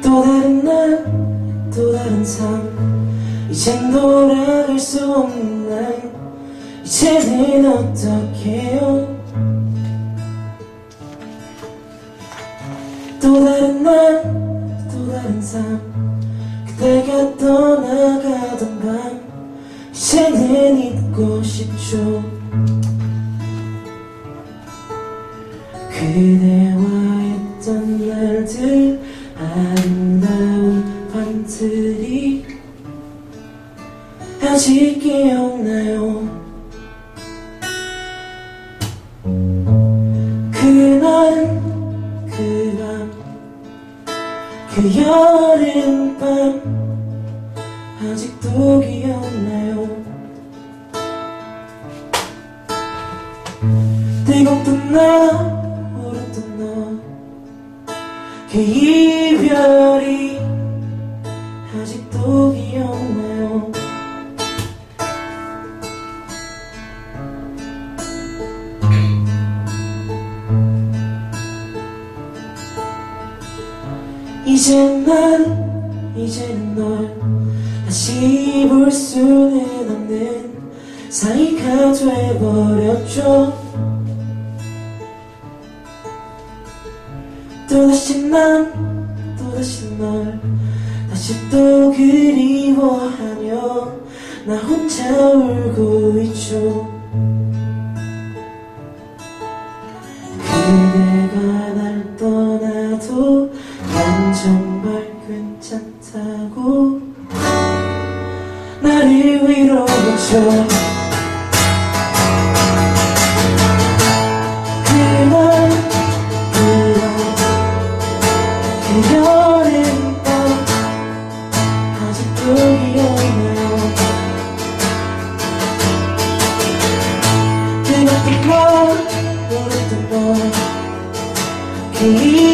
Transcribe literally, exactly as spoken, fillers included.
또 다른 날, 또 다른 삶. 이젠 돌아갈 수 없는 날. 이제는 어떡해요. 또 다른 날, 또 다른 삶. 그대가 떠나가던 밤. 이제는 잊고 싶죠. 그대와 했던 날들, 아름다운 밤들이 아직 기억나요. 그날 그 밤, 그 여름밤 아직도 기억나요. 뜨겁던 나, 울었던 너, 그 이별이 아직도 기억나요. 이젠 난, 이제는 널 다시 볼 수는 없는 사이가 돼버렸죠. 또다시 난, 또다시 널 다시 또 그리워하며 나 혼자 울고 있죠. 그대가 날 떠나도 난 정말 괜찮다고 나를 위로해줘. 그날 그날 그 여름밤 아직도 기억나요. 뜨겁던 너, 울었던 너, 그